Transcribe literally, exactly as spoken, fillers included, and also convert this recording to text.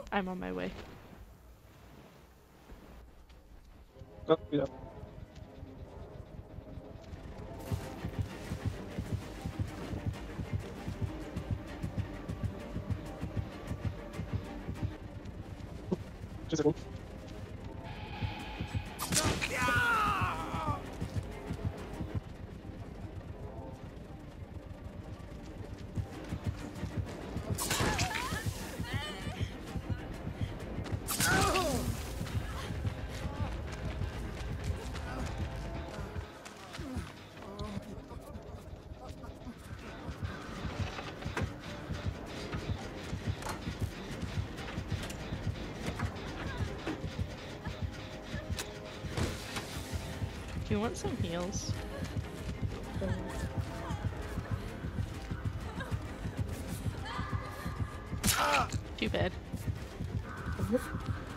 I'm on my way. Oh, yeah. Just a second. Do you want some heals? Too bad.